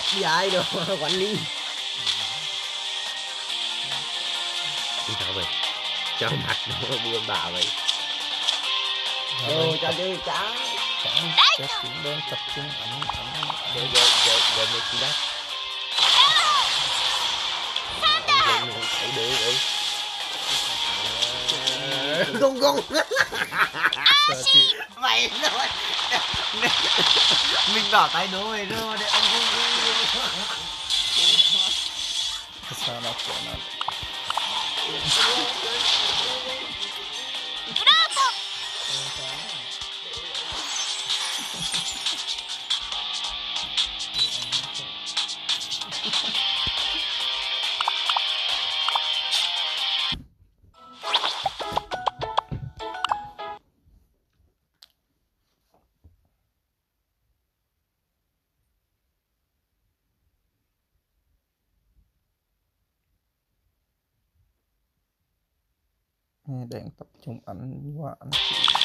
Đi ai được quản lý. Sao vậy? Cho mặt nó buồn bã vậy. Cho chơi chán. Chết chúng đang tập trung ấm. Giờ mới chỉ đắt. Giờ mình không thấy được ấy. Không. Mày rồi. Mình bỏ tay nó về rồi để ông không. Sao nó của nó. Đang tập trung ảnh qua ảnh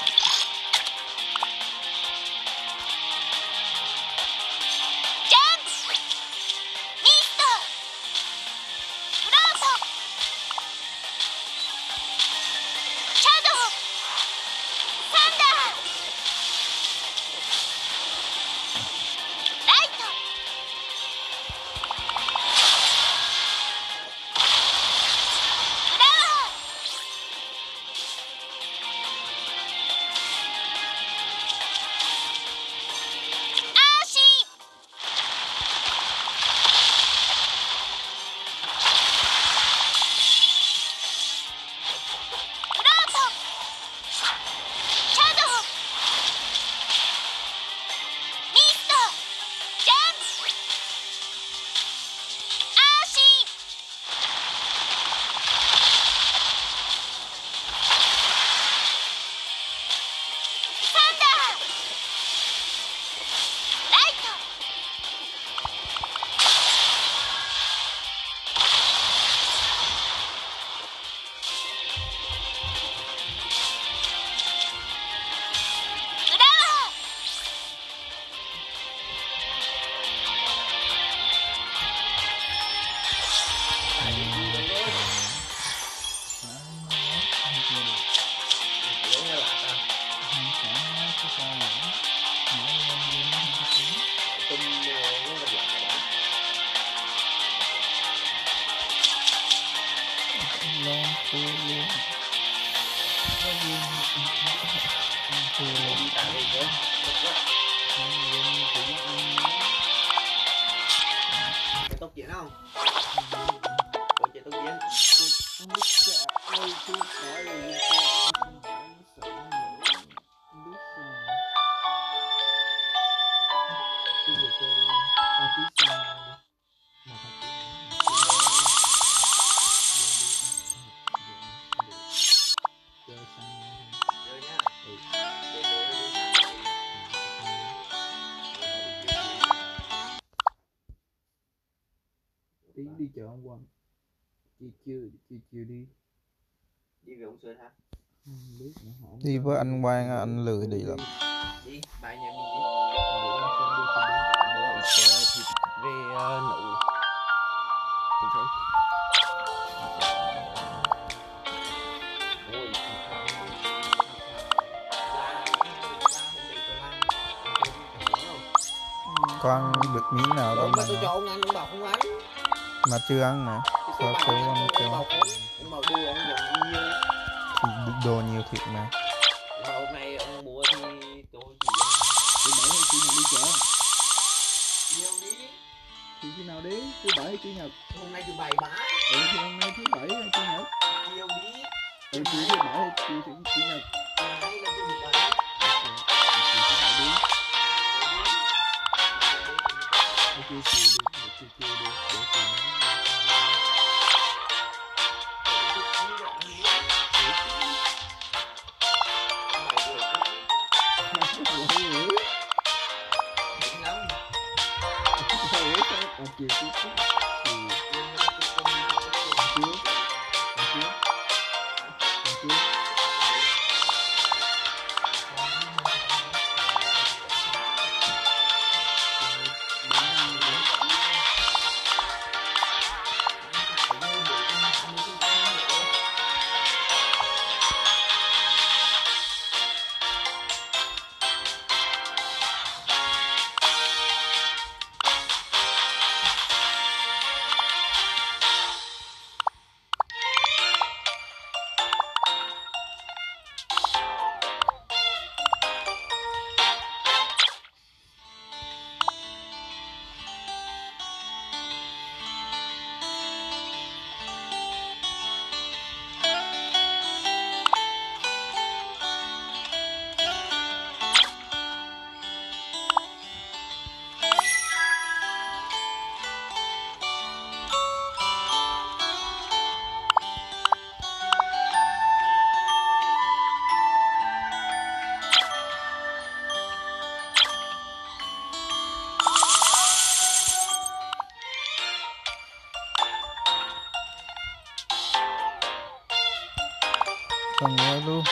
Tốc chiến không? Có chạy tốc chiến. tí đi chợ ông Quang chiều đi Về ông Xuân hả? Đi với anh Quang anh lười đi lắm. Đi bài nhà mình đi. Mua ít thịt về nấu. Con được miếng nào đâu mà tôi cho ông ăn, ông bảo không ăn. Mà chưa ăn nè. Sao kêu ông kêu ông bảo đồ ông dùng nhiều. Thì đồ nhiều thiệt mà. Mà hôm nay ông mua thì tôi Thứ bảy hay chủ nhật đi chợ? nhiều đi. Thì khi nào đi? Thứ bảy hay chủ nhật? Hôm nay thứ bảy mà. Thì hôm nay thứ bảy hay chủ nhật? Nhiều đi. Thì thứ bảy hay chủ nhật? Đây là thứ bảy. mẹ luôn.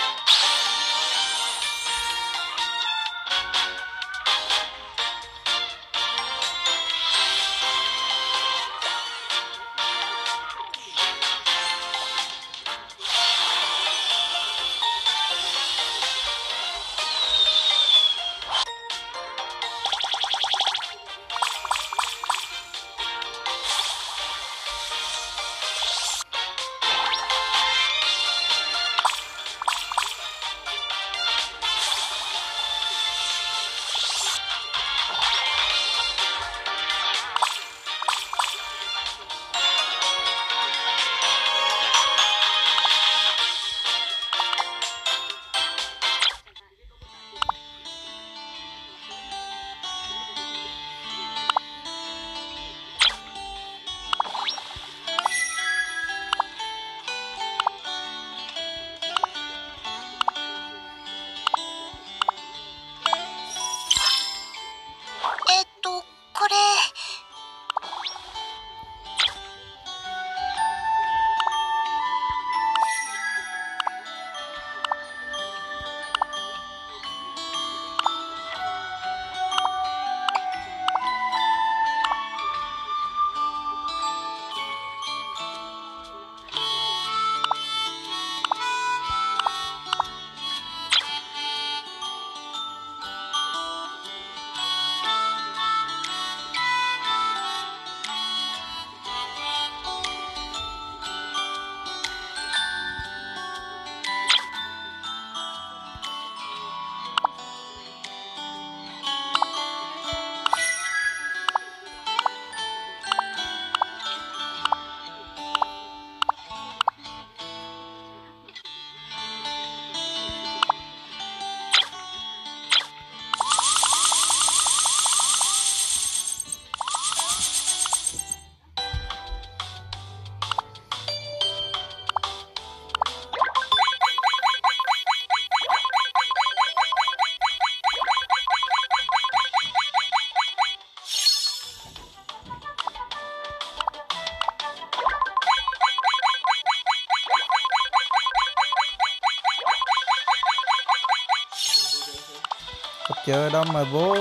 Chơi đâu mà vô,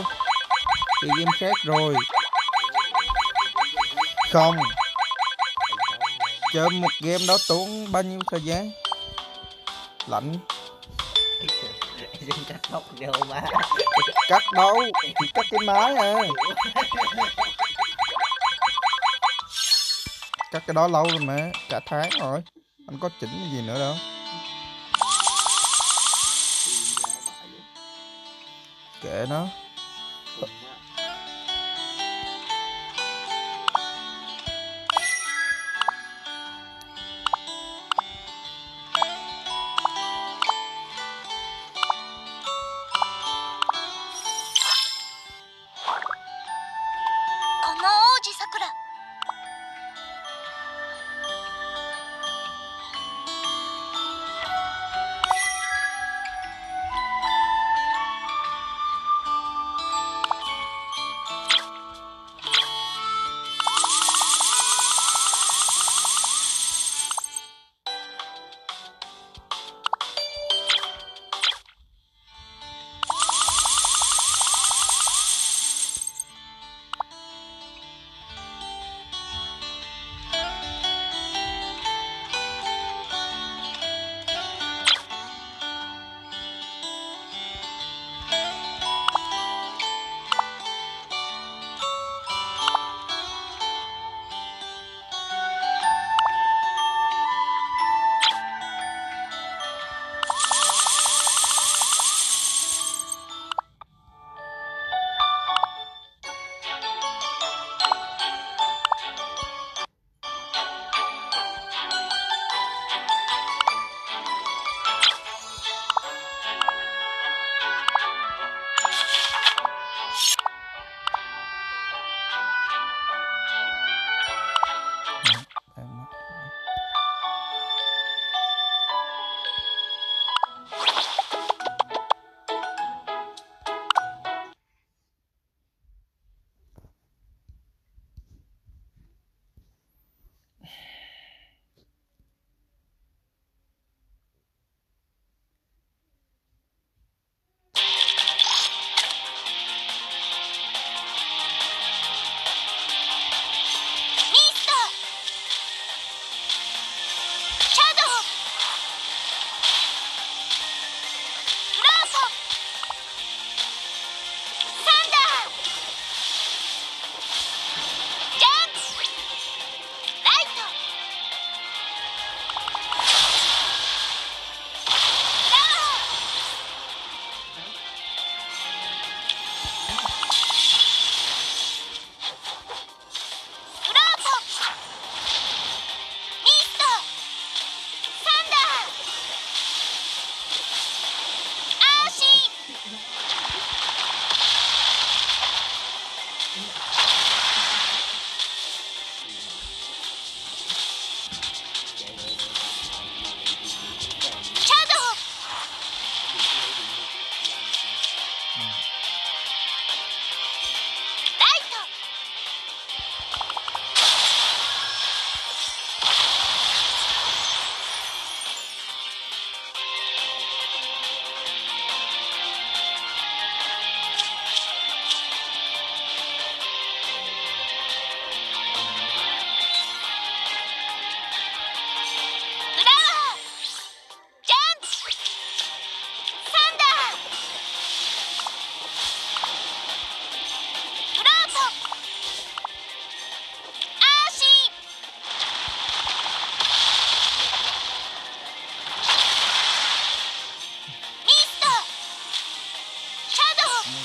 chơi game khác rồi. Không, chơi một game đó tốn bao nhiêu thời gian? Lạnh. Đừng cắt tóc đâu má. Cắt đâu, chỉ cắt cái máy à. Cắt cái đó lâu rồi mà, cả tháng rồi. Anh có chỉnh cái gì nữa đâu. Kệ nó.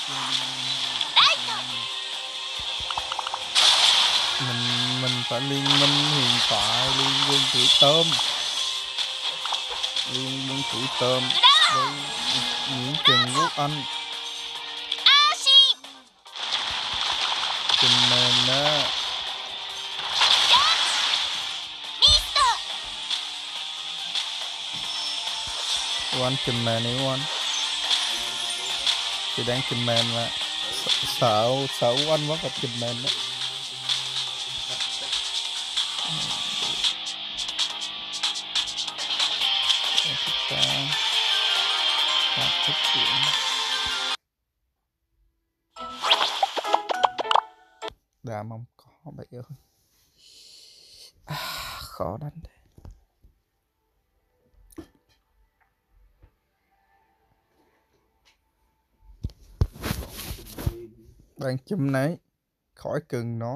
Mình phải liên minh huyền thoại, liên quân tuổi tôm. Liên quân tuổi tôm với Nguyễn Trần Quốc Anh. Chùm mền đó. Anh chùm mền đi anh. Chị đang chùm mền mà. Sợ anh mất là chùm mền đó. Thích chuyện. Đà mong có bạn ơi. Khó đánh thế. Bạn chùm này khỏi cần nói.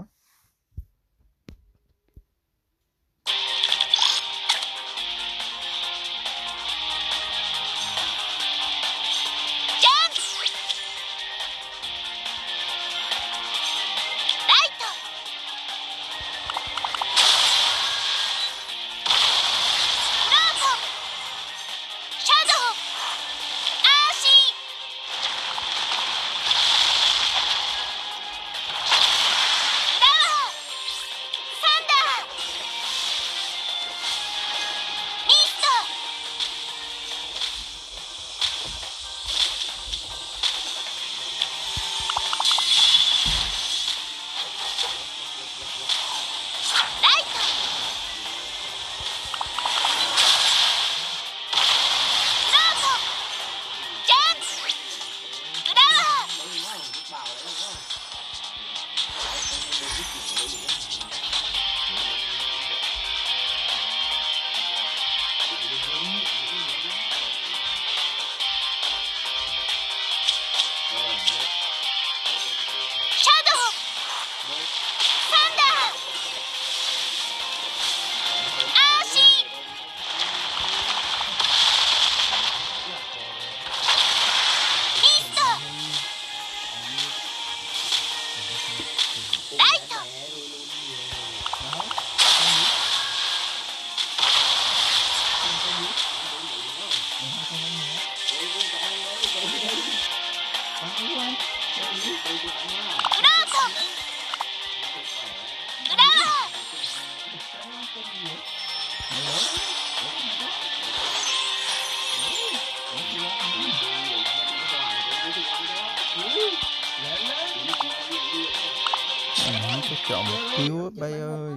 Chọn một kill á bay ơi.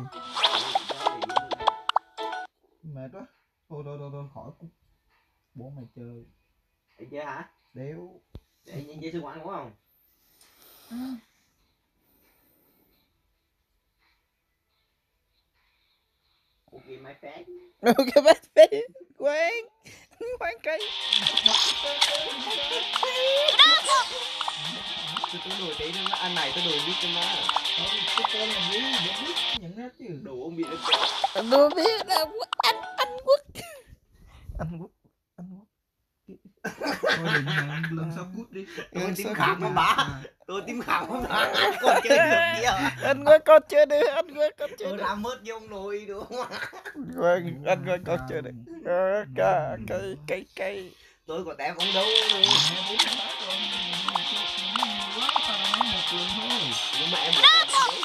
Mệt quá. Thôi khỏi cút. Bố mày chơi. Để chơi hả? Đéo. Để chơi sư quản đúng không? Ok máy phép. Ok bác phép. Khoan cây. Tôi đuổi tí nữa, anh này tôi đuổi biết cho má. Cái tên là gì? Để biết nhận ra chứ. Đủ ông bị nó Anh đâu biết đâu. Anh Quốc. Thôi đừng hẹn lần sau cút đi. Tôi tím khảm không bả. Tôi tím khảm không bả. Anh còn chơi được kia. Anh Quốc con chơi được. Tôi làm mất vô ông nội đúng không? Anh Quốc con chơi được. Cây. Tôi có tém ông đâu luôn. Nhưng mà em một lần thôi.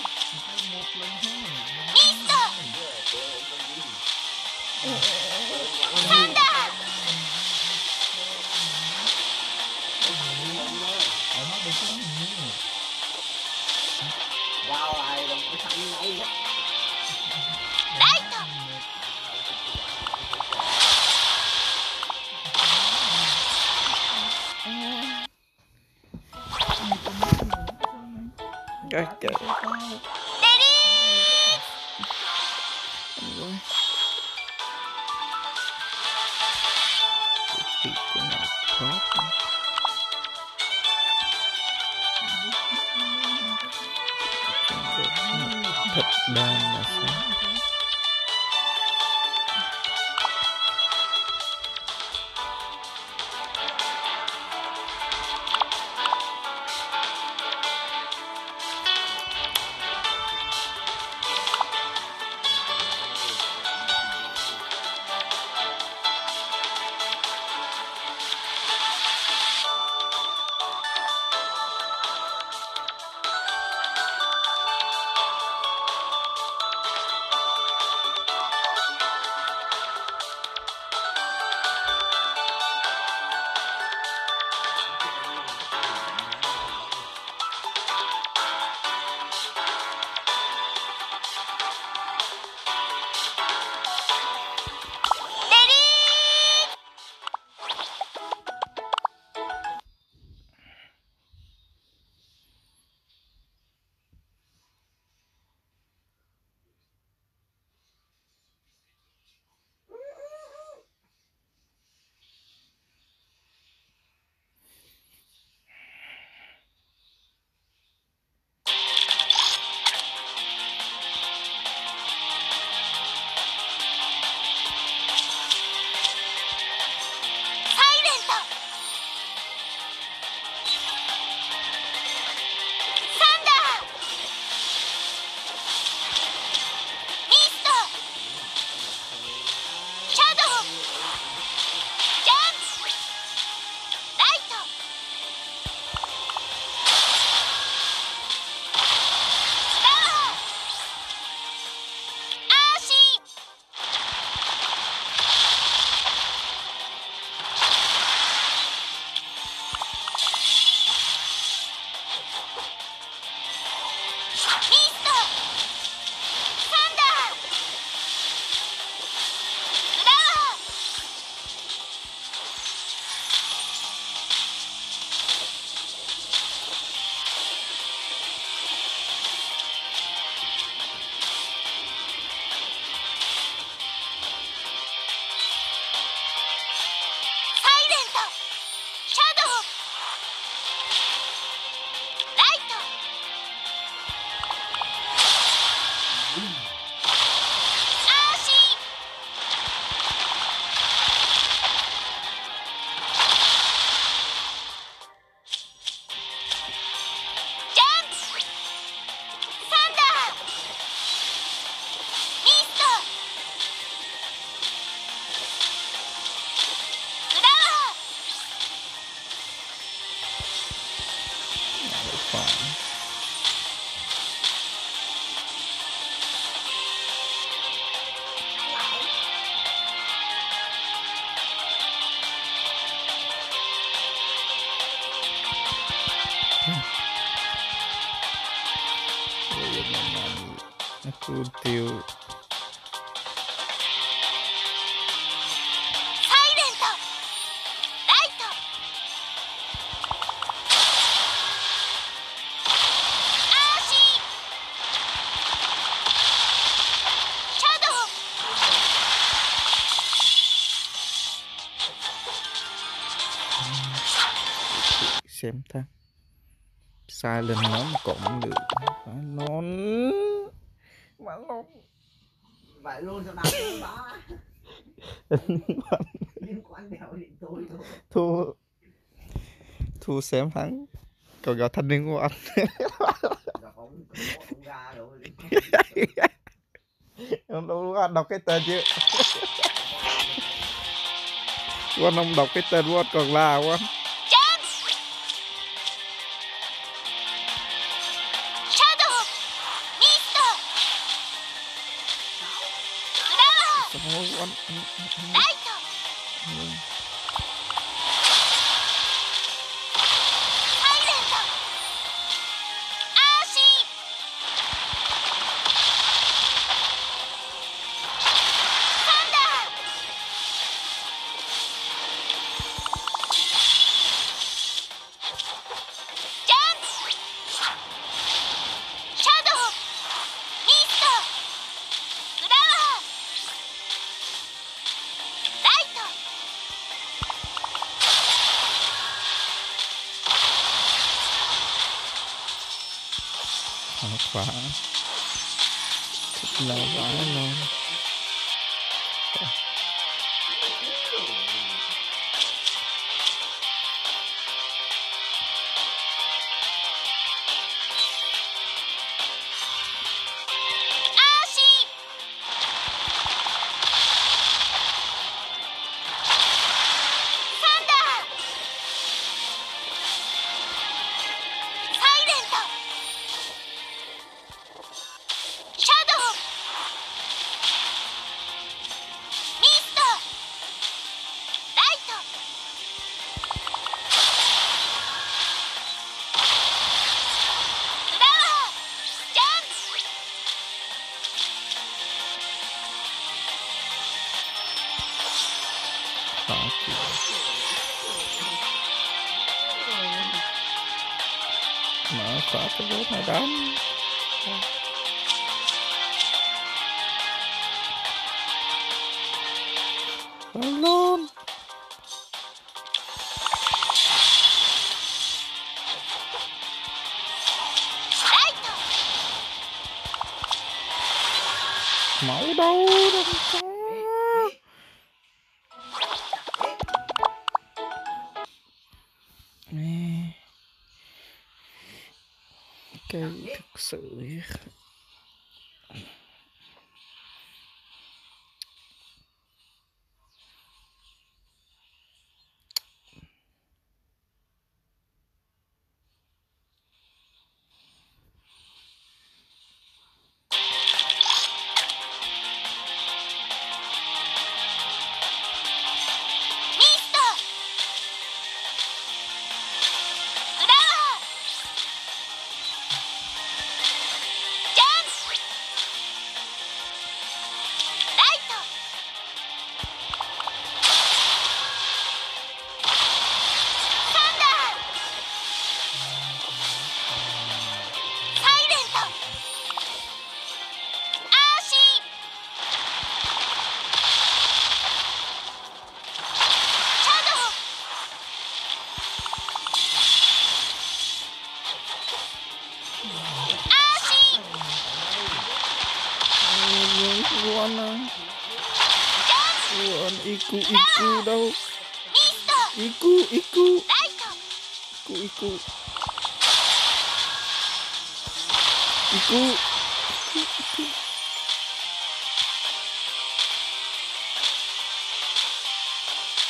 Wow lại đồng cái thằng này quá. Okay. Thật đan là sao? ขวาAku tiêu サイレントライトアーシーシャドウ xem ta silent nó mà cũng được nó vậy luôn sao nào cũng đó liên quan đèo điện tôi thôi thua thua xem thắng còn gọi thanh niên của anh gặp ông ra rồi ông đâu có đọc cái tên chứ Quân ông đọc cái tên Quân còn là Quân ジャンプシャドウミストフラワー Sao Quân ライトサイレントアーシーサンダージャンプシャドウミストフラワーライト Nó khóa Thích là quá luôn Khó chịu Mở khóa cái bốt này đánh Đánh luôn Máu đâu đâu có Nè. Cái thực sự Iku đâu Iku Iku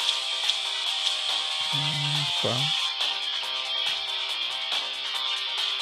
Quá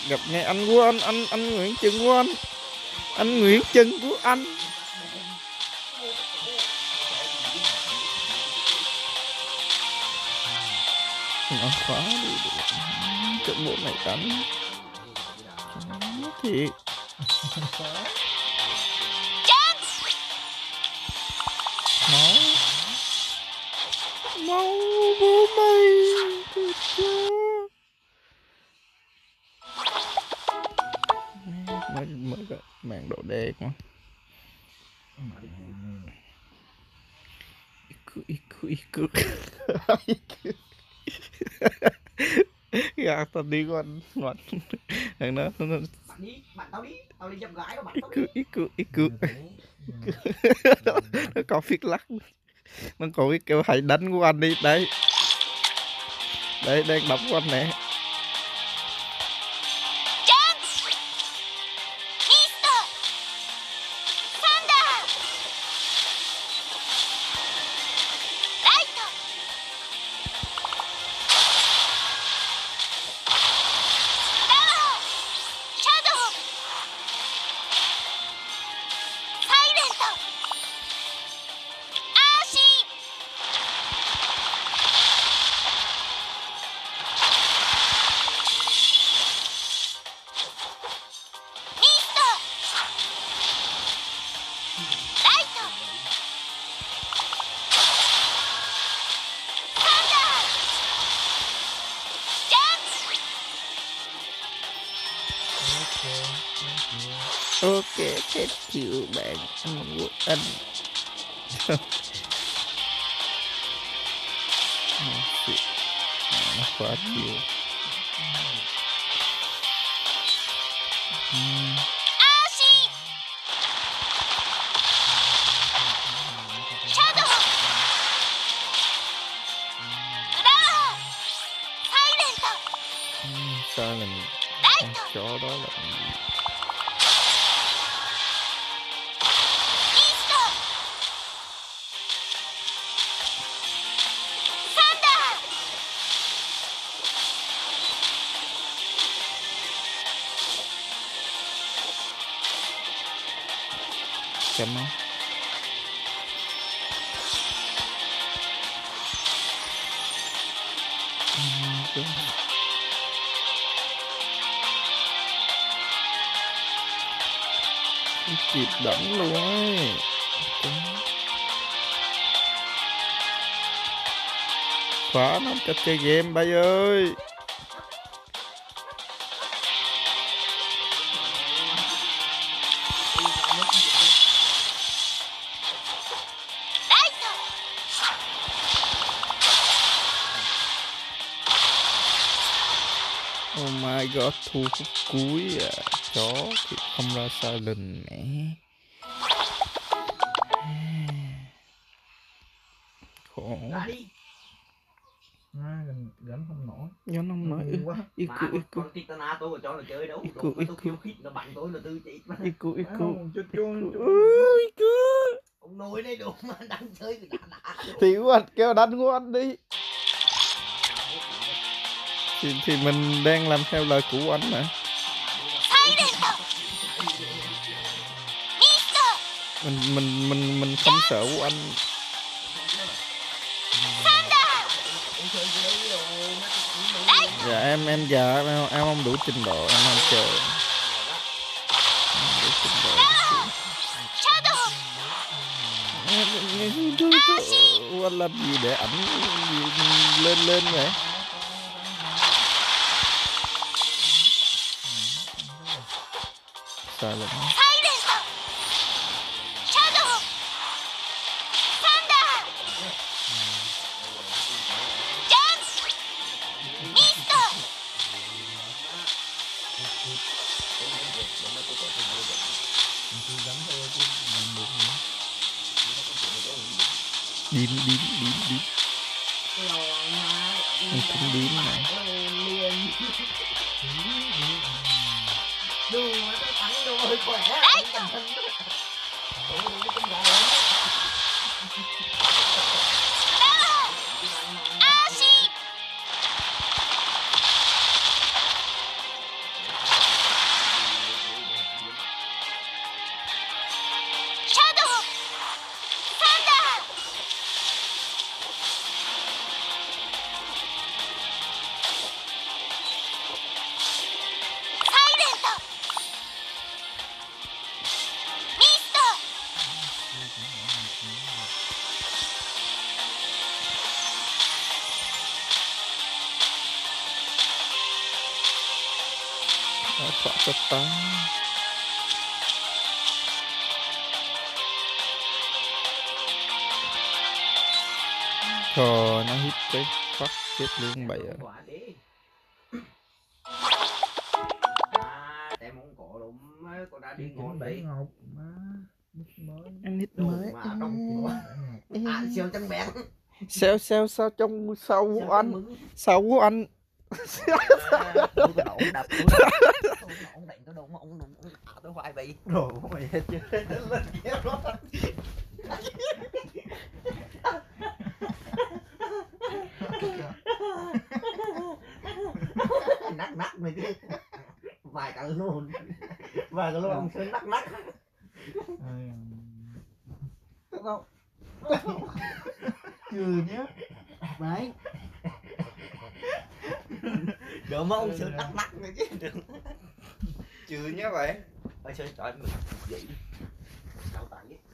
Gặp ngay anh của anh Nguyễn Trần của anh Nguyễn Trần của anh. Nó khóa đi trận bộ này đánh thì máu bố mày mới màn độ đẹp mà iku gà tao đi con ngoặt thằng đó bạn tao đi dâm gái đó bạn iku nó có phiết lắc, nó còn cái kêu hãy đánh của anh đi đấy đấy đang đập của anh nè. Ok, thank you bạn của anh. Nó quá nhiều. Sao là con chó đó là chấm không? Kịp đẫm luôn ấy. Khóa nó cho chơi game bay ơi. Oh my god, thu phút cuối à. Chó thì không ra silent mẹ. Khổ. Gắn không nổi. Gắn không nổi. Iku. Con Kitana tôi mà cho nó chơi đấu. Iku. Tôi khiêu khích nó bắn tôi là tư chị. Iku. Ông nuôi đây đủ mà đang chơi thì đã. Thì của anh kêu đánh của anh đi. Thì mình đang làm theo lời của anh mà. Mình không sợ của anh. Dạ em già em không đủ trình độ, em không chơi. Đủ trình độ. Anh làm gì để ảnh lên vậy? Sao lại điên anh không điên này Đùa nó thắng đùa khỏe. Phạ tất ta. Trời, nó hít cái phát chết luôn bậy à. Quả đi. Tại mong cổ đúng con đã đi ngon đấy. Ngọc má mới. Anh hít Đồ mới. mà trong siêu chân bẹn. Sao trong sau của anh. Sau của anh. Tôi có đổ đập ông đánh tôi đâu mà ông tôi hoài bị Đồ mày hết chứ. lên kéo đó. Nắc mày đi vài cả luôn ông sẽ nắc Không. Trừ nhá. Đấy. đỡ mà ông sẽ nắc này chứ Chứ nhá vậy. ơi chơi trời mình vậy đi đau tay ấy.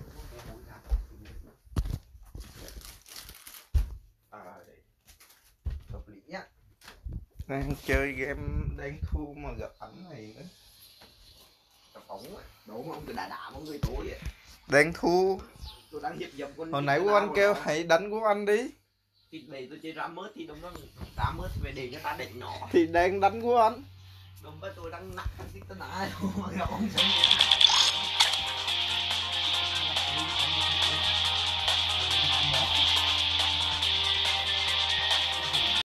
Hợp lý nhá. Đang chơi game đang thua mà gặp ảnh này nữa. Tập phóng đổ mà ông cứ đà mà ông người tối vậy. Đang thua. Tôi đang hiệp dập con. Hồi nãy của anh kêu hãy đánh của anh đi. Thì để tôi chơi ram mớt thì đúng không? Ram mớt về để cho ta định nhỏ. Thì đang đánh của anh. Đúng với tôi đang nặng cái tích tôi nãy mà gặp ông sống vậy.